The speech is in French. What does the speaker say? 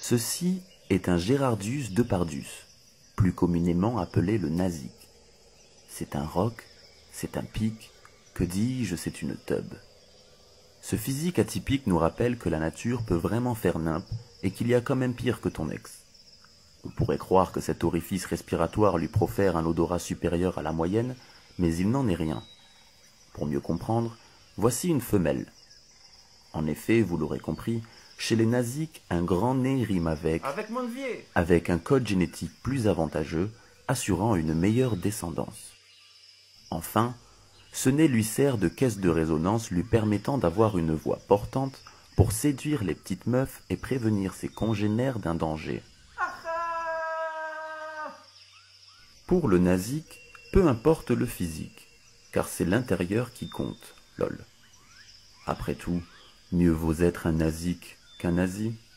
Ceci est un Gerardus depardus, plus communément appelé le nasique. C'est un roc, c'est un pic, que dis-je, c'est une teub. Ce physique atypique nous rappelle que la nature peut vraiment faire nimp et qu'il y a quand même pire que ton ex. On pourrait croire que cet orifice respiratoire lui profère un odorat supérieur à la moyenne, mais il n'en est rien. Pour mieux comprendre, voici une femelle. En effet, vous l'aurez compris, chez les nasiques, un grand nez rime avec un code génétique plus avantageux, assurant une meilleure descendance. Enfin, ce nez lui sert de caisse de résonance lui permettant d'avoir une voix portante pour séduire les petites meufs et prévenir ses congénères d'un danger. Pour le nasique, peu importe le physique, car c'est l'intérieur qui compte, lol. Après tout, mieux vaut être un nasique qu'un nazi, non ?